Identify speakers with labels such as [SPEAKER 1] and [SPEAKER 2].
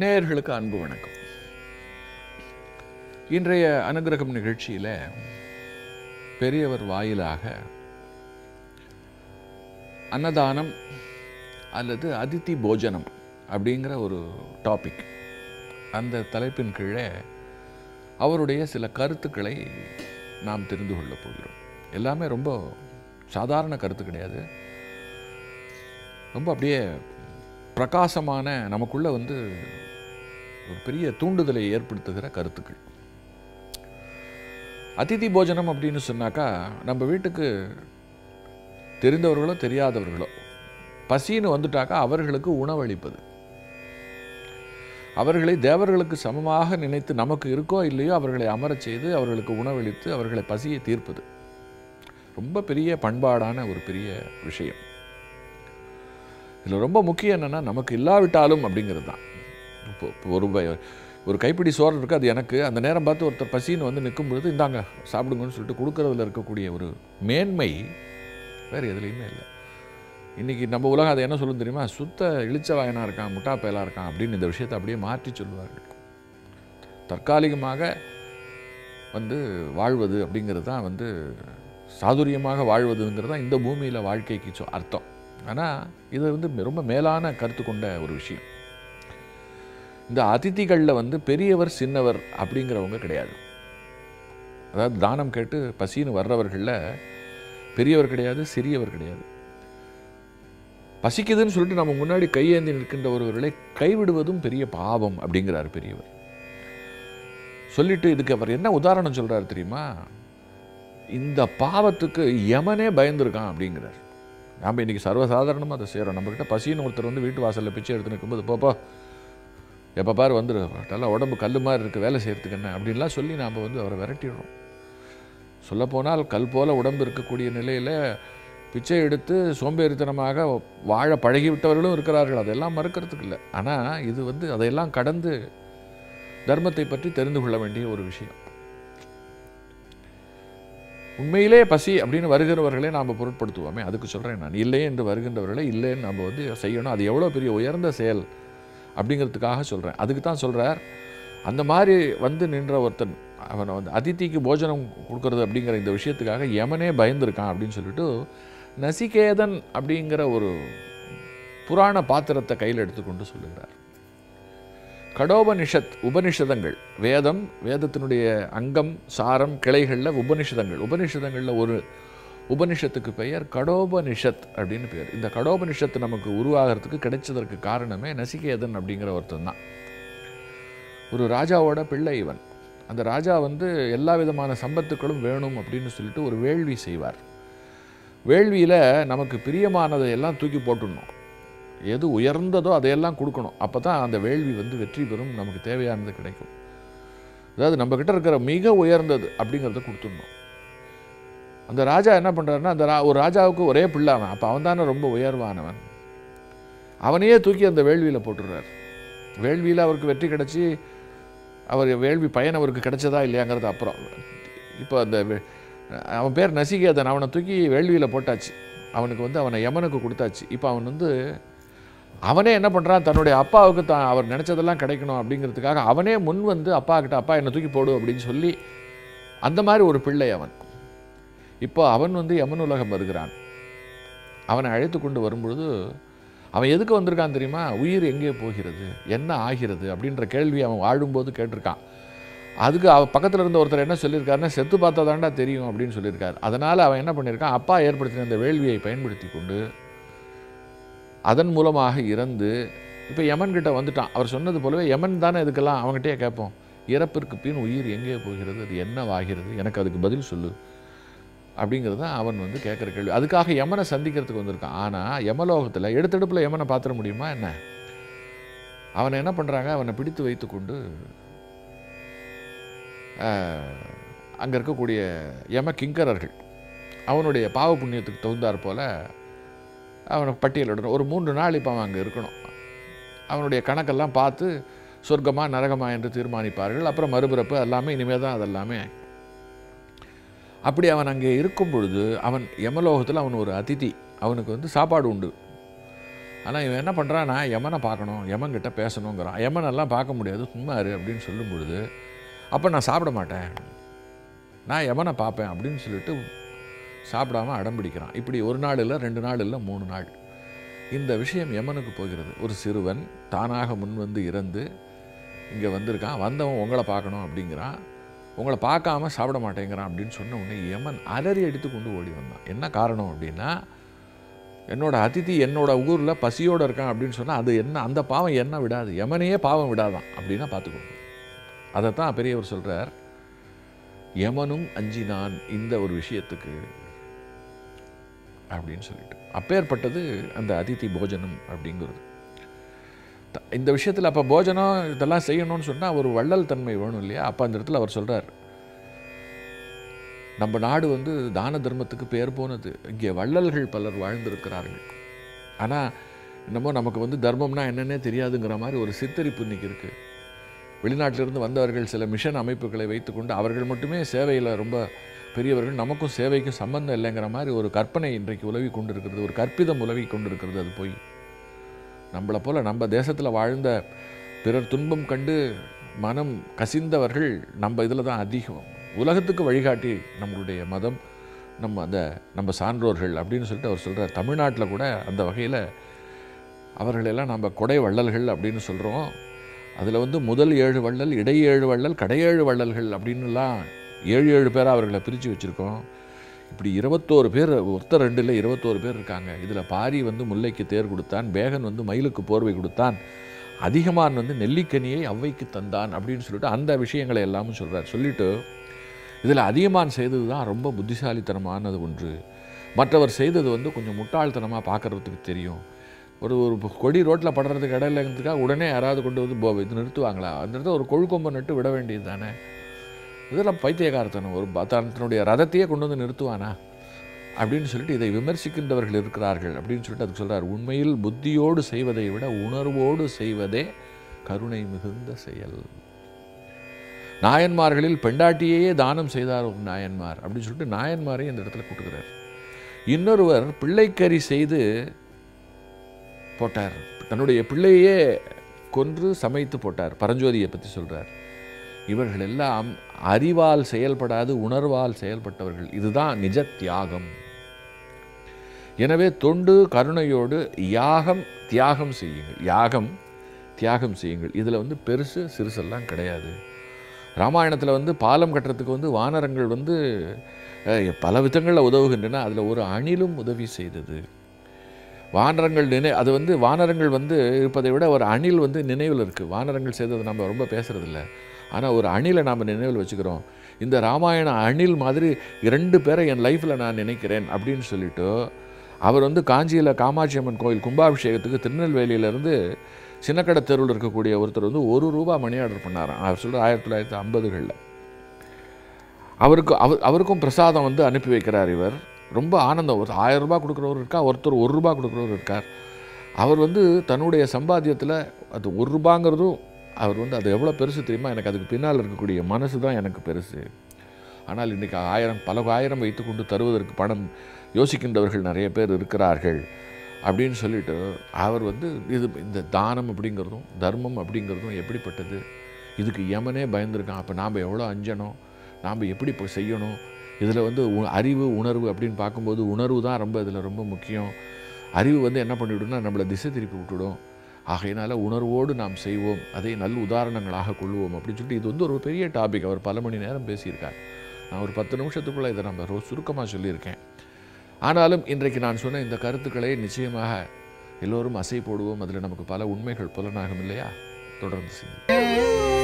[SPEAKER 1] நேயர்களுக்கு அன்பு வணக்கம். இன்றைய அனுகிரகம் நிகழ்ச்சியில் பெரியவர் வாயிலாக அன்னதானம் அல்லது அதிதி போஜனம் அப்படிங்கிற ஒரு டாபிக், அந்த தலைப்பின் கீழே அவருடைய சில கருத்துக்களை நாம் தெரிந்து கொள்ளப் போகிறோம். எல்லாமே ரொம்ப சாதாரண கருத்து கிடையாது, ரொம்ப அப்படியே பிரகாசமான, நமக்குள்ள ஒரு பெரிய தூண்டுதலை ஏற்படுத்துகிற கருத்துக்கள். அதிதி போஜனம் அப்படின்னு சொன்னாக்கா, நம்ம வீட்டுக்கு தெரிந்தவர்களோ தெரியாதவர்களோ பசின்னு வந்துட்டாக்கா அவர்களுக்கு உணவளிப்பது, அவர்களை தேவர்களுக்கு சமமாக நினைத்து நமக்கு இருக்கோ இல்லையோ அவர்களை அமரச் செய்து அவர்களுக்கு உணவளித்து அவர்களை பசியை தீர்ப்பது ரொம்ப பெரிய பண்பாடான ஒரு பெரிய விஷயம். இதில் ரொம்ப முக்கியம் என்னென்னா, நமக்கு இல்லாவிட்டாலும் அப்படிங்கிறது தான். இப்போ ஒரு கைப்பிடி சோறு இருக்குது, அது எனக்கு. அந்த நேரம் பார்த்து ஒருத்தர் பசின்னு நிற்கும் பொழுது இந்தாங்க சாப்பிடுங்கன்னு சொல்லிட்டு கொடுக்கறதுல இருக்கக்கூடிய ஒரு மேன்மை வேறு எதுலேயுமே இல்லை. இன்றைக்கி நம்ம உலகம் அதை என்ன சொல்லும் தெரியுமா? சுத்த இழிச்ச வாயனாக இருக்கான், முட்டா பயலாக இருக்கான் அப்படின்னு இந்த விஷயத்தை அப்படியே மாற்றி சொல்லுவார்கள். தற்காலிகமாக வாழ்வது அப்படிங்கிறது தான் சாதுரியமாக வாழ்வதுங்கிறது தான் இந்த பூமியில் வாழ்க்கைக்கு அர்த்தம். ஆனால் இது ரொம்ப மேலான கருத்து கொண்ட ஒரு விஷயம். இந்த அதிதிகளில் பெரியவர் சின்னவர் அப்படிங்கிறவங்க கிடையாது. அதாவது தானம் கேட்டு பசின்னு வர்றவர்களில் பெரியவர் கிடையாது, சிறியவர் கிடையாது. பசிக்குதுன்னு சொல்லிட்டு நம்ம முன்னாடி கையேந்தி நிற்கின்ற ஒருவர்களை கைவிடுவதும் பெரிய பாவம் அப்படிங்கிறார் பெரியவர். சொல்லிட்டு இதுக்கு அவர் என்ன உதாரணம் சொல்றாரு தெரியுமா? இந்த பாவத்துக்கு யமனே பயந்துருக்கான் அப்படிங்கிறார். நாம் இன்றைக்கி சர்வசாதாரணமாக அதை செய்கிறோம். நம்மக்கிட்ட பசின்னு ஒருத்தர் வீட்டு வாசலில் பிச்சை எடுத்து நிற்கும்போது, போப்போ எப்போ பாரு நல்லா உடம்பு கல் மாதிரி இருக்குது, வேலை செய்கிறதுக்கு என்ன அப்படின்லாம் சொல்லி நாம் அவரை விரட்டிடுறோம். சொல்லப்போனால் கல் போல் உடம்பு இருக்கக்கூடிய நிலையில் பிச்சை எடுத்து சோம்பேறித்தனமாக வாழ பழகிவிட்டவர்களும் இருக்கிறார்கள். அதெல்லாம் மறுக்கிறதுக்கு இல்லை. ஆனால் இது அதையெல்லாம் கடந்து தர்மத்தை பற்றி தெரிந்து கொள்ள வேண்டிய ஒரு விஷயம். உண்மையிலே பசி அப்படின்னு வருகிறவர்களே நாம் பொருட்படுத்துவோமே, அதுக்கு சொல்கிறேன் நான். இல்லை என்று வருகின்றவர்களே இல்லைன்னு நம்ம செய்யணும். அது எவ்வளோ பெரிய உயர்ந்த செயல் அப்படிங்கிறதுக்காக சொல்கிறேன். அதுக்கு தான் சொல்கிறார், அந்த மாதிரி நின்ற ஒருத்தன் அவனை அதிதிக்கு போஜனம் கொடுக்கறது அப்படிங்கிற இந்த விஷயத்துக்காக யமனே பயந்துருக்கான் அப்படின்னு சொல்லிட்டு நசிகேதன் அப்படிங்கிற ஒரு புராண பாத்திரத்தை கையில் எடுத்துக்கொண்டு சொல்லுகிறார். கடோபனிஷத், உபனிஷதங்கள், வேதத்தினுடைய அங்கம், சாரம், கிளைகளில் உபனிஷதங்களில் ஒரு உபனிஷத்துக்கு பெயர் கடோபனிஷத் அப்படின்னு பெயர். இந்த கடோபனிஷத்து நமக்கு உருவாகிறதுக்கு கிடைச்சதற்கு காரணமே நசிகேதன் அப்படிங்கிற ஒருத்தன் தான். ஒரு ராஜாவோட பிள்ளை இவன். அந்த ராஜா எல்லா விதமான சம்பத்துக்களும் வேணும் அப்படின்னு சொல்லிட்டு ஒரு வேள்வி செய்வார். வேள்வியில் நமக்கு பிரியமானதை எல்லாம் தூக்கி போட்டுடணும், எது உயர்ந்ததோ அதையெல்லாம் கொடுக்கணும். அப்போ தான் அந்த வேள்வி வெற்றி பெறும், நமக்கு தேவையானது கிடைக்கும். அதாவது நம்மக்கிட்ட இருக்கிற மிக உயர்ந்தது அப்படிங்கிறத கொடுத்துடணும். அந்த ராஜா என்ன பண்ணுறாருன்னா, ஒரு ராஜாவுக்கு ஒரே பிள்ளை அவன். அப்போ அவன் தானே ரொம்ப உயர்வானவன். அவனையே தூக்கி அந்த வேள்வியில் போட்டுடுறார். வேள்வியில் அவருக்கு வெற்றி கிடச்சி அவர் வேள்வி பயன் அவருக்கு கிடைச்சதா இல்லையாங்கிறது அப்புறம். இப்போ அவன் பேர் நசிகேதன். அவனை தூக்கி வேள்வியில் போட்டாச்சு. அவனுக்கு அவனை யமனுக்கு கொடுத்தாச்சு. இப்போ அவன் அவனே என்ன பண்ணுறான், தன்னுடைய அப்பாவுக்கு அவர் நினச்சதெல்லாம் கிடைக்கணும் அப்படிங்கிறதுக்காக அவனே முன் அப்பா கிட்ட, அப்பா என்னை தூக்கி போடு அப்படின்னு சொல்லி, அந்த மாதிரி ஒரு பிள்ளை அவன். இப்போ அவன் யமன் உலகம் வருகிறான். அவனை அழைத்து கொண்டு வரும்பொழுது அவன் எதுக்கு வந்திருக்கான் தெரியுமா? உயிர் எங்கே போகிறது, என்ன ஆகிறது அப்படின்ற கேள்வி அவன் வாழும்போது கேட்டிருக்கான். அதுக்கு பக்கத்தில் இருந்த ஒருத்தர் என்ன சொல்லியிருக்காருன்னா, செத்து பார்த்தா தாண்டா தெரியும் அப்படின்னு சொல்லியிருக்காரு. அதனால் அவன் என்ன பண்ணியிருக்கான், அப்பா ஏற்படுத்தின அந்த வேள்வியை பயன்படுத்தி கொண்டு அதன் மூலமாக இறந்து இப்போ யமன்கிட்ட வந்துட்டான். அவர் சொன்னது போலவே யமன் தானே இதுக்கெல்லாம் அவங்ககிட்டயே கேட்போம், இறப்பிற்கு பின் உயிர் எங்கே போகிறது, அது என்னவாகிறது, எனக்கு அதுக்கு பதில் சொல்லு அப்படிங்கிறது தான் அவன் கேட்குற கேள்வி. அதுக்காக யமனை சந்திக்கிறதுக்கு வந்திருக்கான். ஆனால் யமலோகத்தில் எடுத்தெடுப்பில் யமனை பார்த்துட முடியுமா என்ன? அவனை என்ன பண்ணுறாங்க, அவனை பிடித்து வைத்து கொண்டு அங்கே இருக்கக்கூடிய யம கிங்கரர்கள் அவனுடைய பாவ புண்ணியத்துக்கு தகுந்தாற் போல் அவனை பட்டியலிடணும். ஒரு 3 நாள் இப்போ அவன் அங்கே இருக்கணும். அவனுடைய கணக்கெல்லாம் பார்த்து சொர்க்கமா நரகமா என்று தீர்மானிப்பார்கள். அப்புறம் மறுபிறப்பு எல்லாமே இனிமேல் தான். அதெல்லாமே அப்படி அவன் அங்கே இருக்கும் பொழுது அவன் யமலோகத்தில் அவன் ஒரு அதிதி. அவனுக்கு சாப்பாடு உண்டு. ஆனால் இவன் என்ன பண்ணுறான், நான் யமனை பார்க்கணும், யமன்கிட்ட பேசணுங்கிறான். யமனெல்லாம் பார்க்க முடியாது, சும்மா இரு அப்படின்னு சொல்லும் பொழுது, அப்போ நான் சாப்பிட மாட்டேன், நான் யமனை பார்ப்பேன் அப்படின்னு சொல்லிட்டு சாப்பிடாமல் அடம் பிடிக்கிறான். இப்படி ஒரு நாள் இல்லை, 2 நாள் இல்லை, 3 நாள் இந்த விஷயம் யமனுக்கு போகிறது. ஒரு சிறுவன் தானாக முன் வந்து இறந்து இங்கே வந்திருக்கான், வந்தவன் உங்களை பார்க்கணும் அப்படிங்கிறான், உங்களை பார்க்காம சாப்பிட மாட்டேங்கிறான் அப்படின்னு சொன்ன உடனே யமன் அலறி அடித்து கொண்டு ஓடி வந்தான். என்ன காரணம் அப்படின்னா, என்னோட அதிதி என்னோட ஊரில் பசியோடு இருக்கான் அப்படின்னு சொன்னால் அது என்ன, அந்த பாவம் என்ன விடாது, யமனையே பாவம் விடாதான் அப்படின்னா பார்த்துக்கோங்க. அதைத்தான் பெரியவர் சொல்கிறார், யமனும் அஞ்சினான் இந்த ஒரு விஷயத்துக்கு அப்படின்னு சொல்லிட்டு. அப்பேற்பட்டது அந்த அதிதி போஜனம் அப்படிங்கிறது. இந்த விஷயத்தில் அப்போ போஜனம் இதெல்லாம் செய்யணும்னு சொன்னால் ஒரு வள்ளல் தன்மை வேணும் இல்லையா? அப்போ அந்த இடத்துல அவர் சொல்கிறார், நம்ம நாடு வந்து தான தர்மத்துக்கு பேர் போனது, இங்கே வள்ளல்கள் பலர் வாழ்ந்திருக்கிறார்கள். ஆனால் என்னமோ நமக்கு வந்து தர்மம்னா என்னன்னே தெரியாதுங்கிற மாதிரி ஒரு சித்தரிப்பு இன்றைக்கி இருக்குது. வெளிநாட்டிலிருந்து வந்தவர்கள் சில மிஷன் அமைப்புகளை வைத்துக்கொண்டு அவர்கள் மட்டுமே சேவையில் ரொம்ப பெரியவர்கள், நமக்கும் சேவைக்கும் சம்பந்தம் இல்லைங்கிற மாதிரி ஒரு கற்பனை இன்றைக்கு உலவி கொண்டு இருக்கிறது, ஒரு கற்பிதம் உலவி கொண்டு இருக்கிறது. அது போய் நம்மளை போல் நம்ம தேசத்தில் வாழ்ந்த பிறர் துன்பம் கண்டு மனம் கசிந்தவர்கள் நம்ம இதில் தான் அதிகம். உலகத்துக்கு வழிகாட்டி நம்மளுடைய மதம், நம்ம சான்றோர்கள் அப்படின்னு சொல்லிட்டு அவர் சொல்கிறார். தமிழ்நாட்டில் கூட அந்த வகையில் அவர்களெல்லாம் நம்ம கொடை வள்ளல்கள் அப்படின்னு சொல்கிறோம். அதில் வந்து முதல் 7 வள்ளல், இடை 7 வள்ளல், கடை 7 வள்ளல்கள் அப்படின்னுலாம் 7 பேராக அவர்களை பிரித்து வச்சுருக்கோம். இப்படி 21 பேர், ஒருத்தர் 2 இல்லை 21 பேர் இருக்காங்க. இதில் பாரி வந்து முல்லைக்கு தேர் கொடுத்தான், பேகன் வந்து மயிலுக்கு போர்வை கொடுத்தான், அதிகமான் வந்து நெல்லிக்கனியை ஔவைக்கு தந்தான் அப்படின்னு சொல்லிட்டு அந்த விஷயங்களை எல்லாமும் சொல்கிறார். சொல்லிவிட்டு இதில் அதிகமான் செய்தது தான் ரொம்ப புத்திசாலித்தனமானது ஒன்று, மற்றவர் செய்தது வந்து கொஞ்சம் முட்டாள்தனமாக பார்க்குறதுக்கு தெரியும். ஒரு கொடி ரோட்டில் படுறதுக்கு இடையிலங்கிறதுக்காக உடனே யாராவது கொண்டு வந்து இது நிறுத்துவாங்களா? அந்த இடத்துல ஒரு கொழுக்கொம்பை நட்டு விட வேண்டியது தானே. இதெல்லாம் பைத்தியகாரத்தனம். ஒரு தன்னுடைய ரதத்தையே கொண்டு வந்து நிறுத்துவானா அப்படின்னு சொல்லிட்டு இதை விமர்சிக்கின்றவர்கள் இருக்கிறார்கள் அப்படின்னு சொல்லிட்டு அதுக்கு சொல்கிறார், உண்மையில் புத்தியோடு செய்வதை விட உணர்வோடு செய்வதே கருணை மிகுந்த செயல். நாயன்மார்களில் பெண்டாட்டியையே தானம் செய்தார் ஒரு நாயன்மார் அப்படின்னு சொல்லிட்டு நாயன்மாரையும் இந்த இடத்துல கூட்டுகிறார். இன்னொருவர் பிள்ளைக்கறி செய்து போட்டார், தன்னுடைய பிள்ளையே கொன்று சமைத்து போட்டார், பரஞ்சோதியை பற்றி சொல்கிறார். இவர்கள் எல்லாம் அறிவால் செயல்படாது உணர்வால் செயல்பட்டவர்கள். இதுதான் நிஜ தியாகம். எனவே தொண்டு கருணையோடு தியாகம் செய்யுங்கள், தியாகம் செய்யுங்கள். இதில் வந்து பெருசு சிறுசெல்லாம் கிடையாது. ராமாயணத்தில் வந்து பாலம் கட்டுறதுக்கு வந்து வானரங்கள் வந்து பல விதங்களில் உதவுகின்றன. அதில் ஒரு அணிலும் உதவி செய்தது. வானரங்கள் அது வந்து வானரங்கள் வந்து இருப்பதை விட ஒரு அணில் வந்து நினைவில் இருக்குது. வானரங்கள் செய்தது நம்ம ரொம்ப பேசுகிறதில்ல, ஆனால் ஒரு அணிலை நாம் நினைவில் வச்சுக்கிறோம். இந்த ராமாயண அணில் மாதிரி 2 பேரை என் லைஃப்பில் நான் நினைக்கிறேன் அப்படின்னு சொல்லிவிட்டு அவர் வந்து காஞ்சியில் காமாட்சி அம்மன் கோயில் கும்பாபிஷேகத்துக்கு திருநெல்வேலியிலேருந்து சின்னக்கடை தெருவில் இருக்கக்கூடிய ஒருத்தர் வந்து ₹1 மணி ஆர்டர் பண்ணாராம். அவர் சொல்கிற 1950களில். அவருக்கும் பிரசாதம் வந்து அனுப்பி வைக்கிறார் இவர். ரொம்ப ஆனந்தம். ஒரு ₹1000 கொடுக்குறவர் இருக்கார், ஒருத்தர் ₹1 கொடுக்குறவர் இருக்கார். அவர் வந்து தன்னுடைய சம்பாத்தியத்தில் அது ₹1ங்கிறதும் அவர் வந்து அது எவ்வளோ பெருசு தெரியுமா, எனக்கு அதுக்கு பின்னால் இருக்கக்கூடிய மனசு தான் எனக்கு பெருசு. ஆனால் இன்றைக்கி பல ஆயிரம் வைத்து கொண்டு தருவதற்கு பணம் யோசிக்கின்றவர்கள் நிறைய பேர் இருக்கிறார்கள் அப்படின்னு சொல்லிட்டு அவர் வந்து இந்த தானம் அப்படிங்கிறதும் தர்மம் அப்படிங்கிறதும் எப்படிப்பட்டது, இதுக்கு யமனே பயந்துருக்கான். அப்போ நாம் எவ்வளோ அஞ்சணும், நாம் எப்படி இப்போ செய்யணும். இதில் வந்து அறிவு உணர்வு அப்படின்னு பார்க்கும்போது உணர்வு தான் இதில் ரொம்ப முக்கியம். அறிவு வந்து என்ன பண்ணிவிடும்னா நம்மளை திசை திருப்பி விட்டுடும். ஆகையினால உணர்வோடு நாம் செய்வோம், அதை நல்ல உதாரணங்களாக கொள்வோம் அப்படின்னு சொல்லிட்டு இது வந்து ஒரு பெரிய டாபிக். அவர் பல மணி நேரம் பேசியிருக்கார். நான் ஒரு 10 நிமிஷத்துக்குள்ளே இதை நம்ம சுருக்கமாக சொல்லியிருக்கேன். ஆனாலும் இன்றைக்கு நான் சொன்ன இந்த கருத்துக்களை நிச்சயமாக எல்லோரும் அசை போடுவோம். அதில் நமக்கு பல உண்மைகள் புலனாகும் இல்லையா? தொடர்ந்து செய்யுங்க.